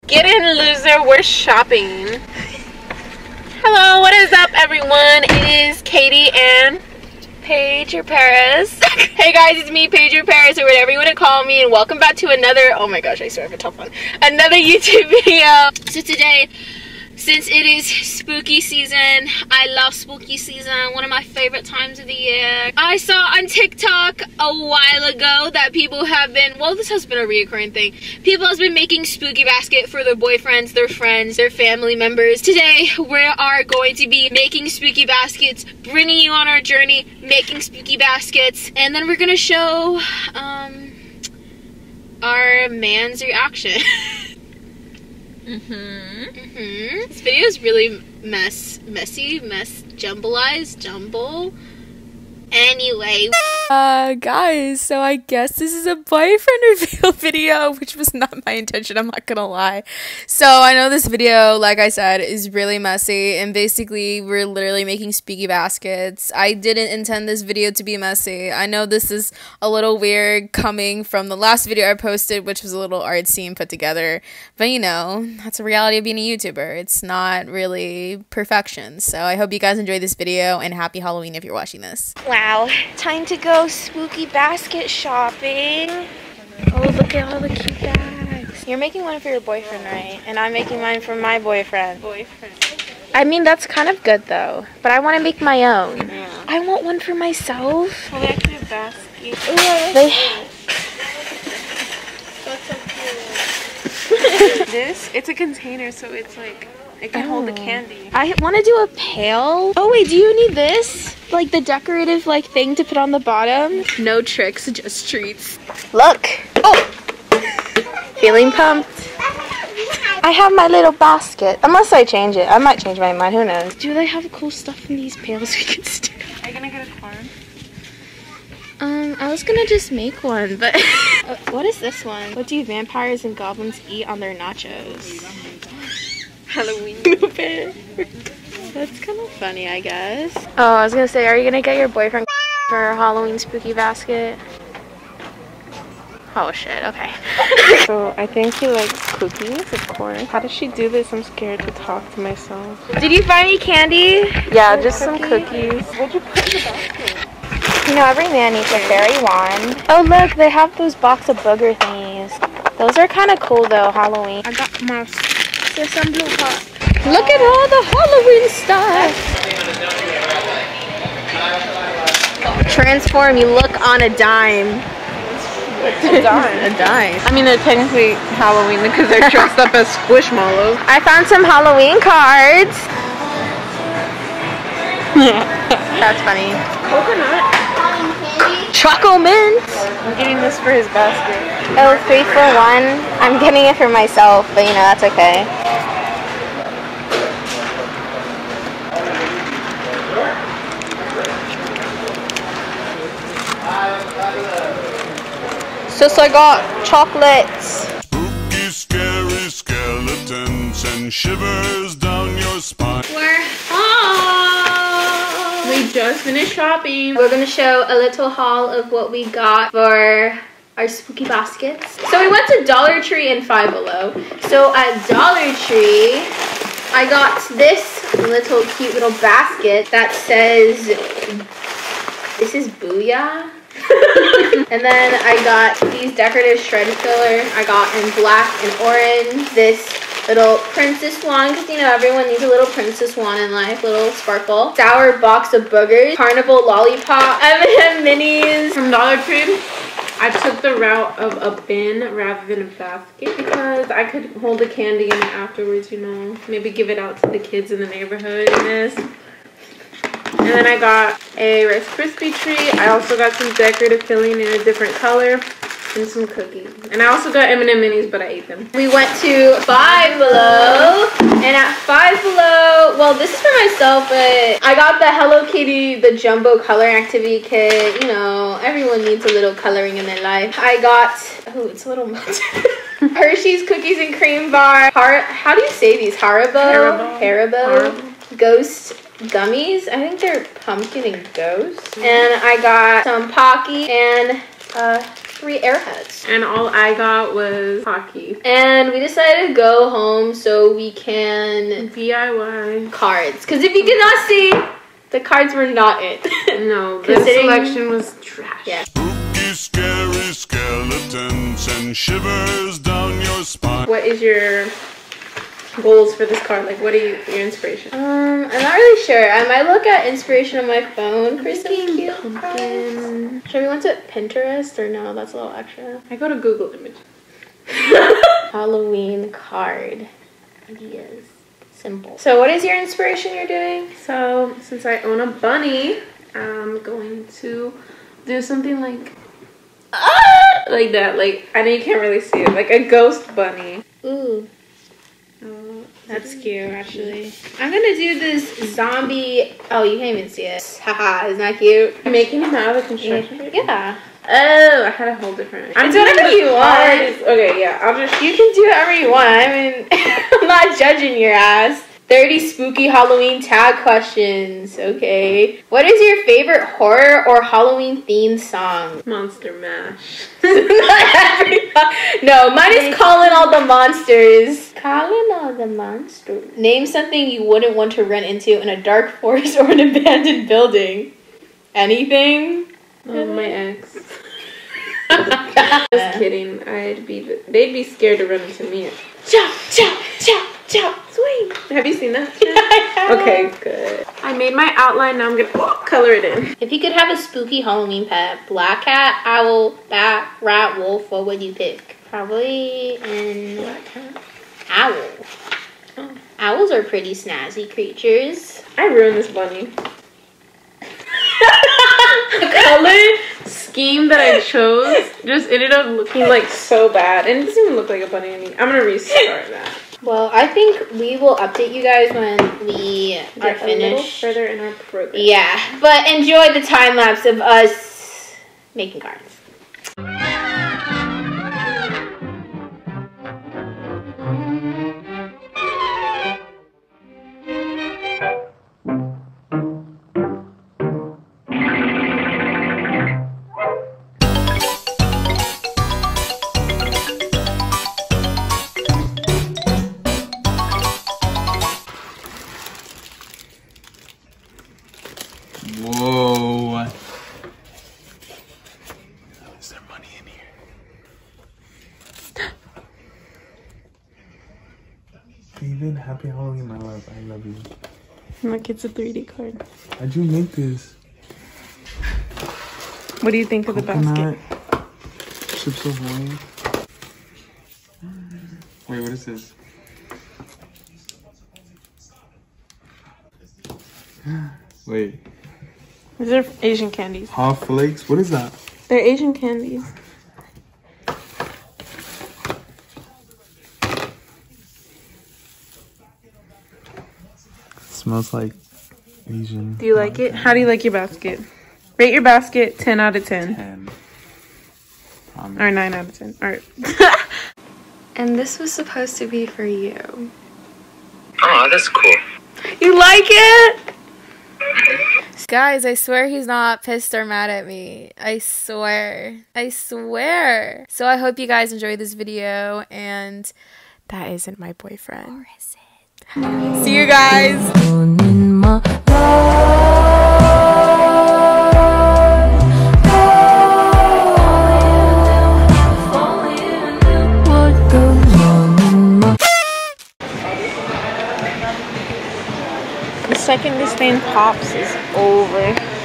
Get in, loser. We're shopping. Hello, what is up, everyone? It is Katie and Paige or Paris. Hey guys, it's me, Paige or Paris, or whatever you want to call me, and welcome back to another, oh my gosh, I swear I have a tough one, another YouTube video. So today, since it is spooky season, I love spooky season, one of my favorite times of the year. I saw on TikTok a while ago that people have been, well, this has been a reoccurring thing. People have been making spooky basket for their boyfriends, their friends, their family members. Today, we are going to be making spooky baskets, bringing you on our journey, making spooky baskets, and then we're gonna show our man's reaction. This video is really messy, jumble. Anyway. Guys, so I guess this is a boyfriend reveal video, which was not my intention, I'm not gonna lie. So I know this video, like I said, is really messy, and basically we're literally making spooky baskets. I didn't intend this video to be messy. I know this is a little weird coming from the last video I posted, which was a little artsy and put together, but you know, that's a reality of being a YouTuber. It's not really perfection. So I hope you guys enjoyed this video, and happy Halloween if you're watching this. Wow, time to go spooky basket shopping. Oh, look at all the cute bags. You're making one for your boyfriend, right? And I'm making mine for my boyfriend. I mean, that's kind of good though, but I want to make my own. Yeah. I want one for myself. Well, they actually have baskets. That's so cute. This, it's a container, so it's like, it can hold the candy. I want to do a pail. Oh wait, do you need this? Like the decorative like thing to put on the bottom? No tricks, just treats. Look. Oh! Feeling pumped. I have my little basket. Unless I change it. I might change my mind, who knows. Do they have cool stuff in these pails we can stick? Are you gonna get a card? I was gonna just make one, but what is this one? What do vampires and goblins eat on their nachos? Halloween. That's kind of funny, I guess. Oh, I was gonna say, are you gonna get your boyfriend for a Halloween spooky basket? Oh shit, okay. So I think he likes cookies, of course. How does she do this? I'm scared to talk to myself. Did you find any candy? Yeah, just some cookies. What'd you put in the basket? You know, every man needs a fairy wand. Oh look, they have those box of booger thingies. Those are kind of cool though, Halloween. I got mouse. There's some blue pot. Look at all the Halloween stuff. Transform, you look on a dime. A dime. A dime. I mean, they're technically Halloween because they're dressed up as squishmallows. I found some Halloween cards. That's funny. Coconut. Choco mint. I'm getting this for his basket. Oh, 3 for 1. I'm getting it for myself, but you know, that's okay. Sis, I got chocolates. Spooky, scary skeletons and shivers down your spine. We're home. We just finished shopping. We're gonna show a little haul of what we got for our spooky baskets. So we went to Dollar Tree and Five Below. So at Dollar Tree, I got this little cute little basket that says, this is Booyah. And then I got these decorative shred filler. I got in black and orange. This little princess swan, because you know everyone needs a little princess swan in life, little sparkle. Sour box of boogers, carnival lollipop, M&M minis. From Dollar Tree, I took the route of a bin rather than a basket because I could hold the candy in it afterwards, you know. Maybe give it out to the kids in the neighborhood in this. And then I got a Rice Krispie treat. I also got some decorative filling in a different color and some cookies. And I also got M&M minis, but I ate them. We went to Five Below, and at Five Below, well, this is for myself, but I got the Hello Kitty, the jumbo coloring activity kit. You know, everyone needs a little coloring in their life. I got, oh, it's a little melted. Hershey's Cookies and Cream Bar. How do you say these? Haribo. Ghost gummies. I think they're pumpkin and ghost. And I got some Pocky and 3 Airheads. And all I got was hockey. And we decided to go home so we can DIY cards. Because if you did not see, the cards were not it. No, the selection was trash. Yeah. Spooky, scary skeletons send shivers down your spine. What is your goals for this card? Like, what are your inspiration? I'm not really sure. I might look at inspiration on my phone for some cute cards. Should we want to Pinterest or no? That's a little extra. I go to Google Images. Halloween card ideas. Simple. So what is your inspiration you're doing? So since I own a bunny, I'm going to do something like that. Like, I know you can't really see it. Like a ghost bunny. Ooh. That's cute, actually. I'm gonna do this zombie. Oh, you can't even see it. Haha, isn't that cute? I'm making him out of a construction paper? Yeah. Oh, I had a whole different. It's whatever you want. Okay, yeah. I'll just. You can do whatever you want. I mean, I'm not judging your ass. 30 spooky Halloween tag questions. Okay. What is your favorite horror or Halloween themed song? Monster Mash. No, mine is Calling All the Monsters. Calling All the Monsters. Name something you wouldn't want to run into in a dark forest or an abandoned building. Anything? Oh, my ex. Just kidding. They'd be scared to run into me. Chop, chop, chop, chop, swing. Have you seen that? Yeah, I have. Okay, good. I made my outline. Now I'm gonna color it in. If you could have a spooky Halloween pet, black cat, owl, bat, rat, wolf, what would you pick? Probably an owl. Oh. Owls are pretty snazzy creatures. I ruined this bunny. The color scheme that I chose just ended up looking like so bad, and it doesn't even look like a bunny anymore. I'm gonna restart that. Well, I think we will update you guys when we are finished. A little further in our program. Yeah, but enjoy the time lapse of us making cards. Whoa. Is there money in here? David, happy Halloween, my love. I love you. Look, it's a 3D card. How'd you make this? What do you think of the basket? Chips Ahoy. Wait, what is this? Wait. These are Asian candies. Hot flakes? What is that? They're Asian candies. Smells like Asian. Do you like it? How do you like your basket? Rate your basket 10 out of 10. 10. Promise. Or 9 out of 10. Alright. And this was supposed to be for you. Oh, that's cool. You like it? Guys, I swear he's not pissed or mad at me. I swear. I swear. So I hope you guys enjoyed this video, and that isn't my boyfriend. Or is it? See you guys. The second this thing pops is over.